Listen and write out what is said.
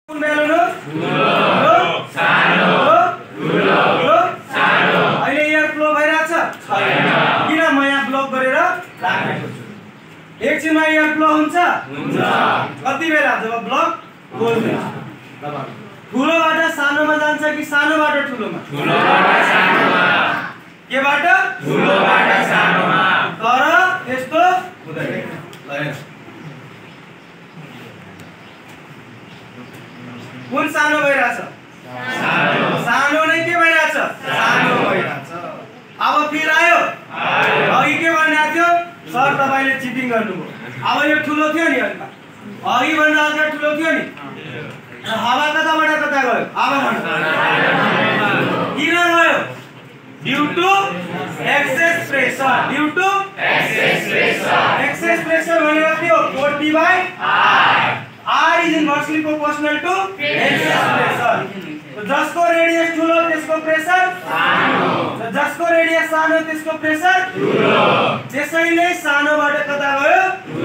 कुन भ्यालु हो ठुलो सानो ठुलो सानो अहिले एयर फ्लो भइराछ छैन किन म यहाँ ब्लक गरेर राखेको छु एकछिनमा एयर फ्लो हुन्छ कति बेला जब ब्लक खोल्दिन्छ ठुलोबाट सानोमा जान्छ कि सानोबाट ठुलोमा ठुलोबाट सानोमा केबाट ठुलोबाट सानोमा तर त्यस्तो हुँदैन कुन सानो भइराछ सानो नै के भइराछ सानो भइराछ अब फिर आयो अघि के भन्नु थियो सर तपाईले चिटिङ गर्नुभयो अब यो ठुलो थियो नि अघि भन्दा अझ ठुलो थियो नि हावा कताबाट कता गयो अब भन्नु किन गयो ड्यू टु एक्सेस प्रेसर भनेको के हो 4 R is inversely proportional to excess pressure. तो जसको रेडियस ठुलो त्यसको प्रेसर सानो जसको रेडियस सानो त्यसको प्रेसर ठुलो त्यसैले सानोबाट कता गयो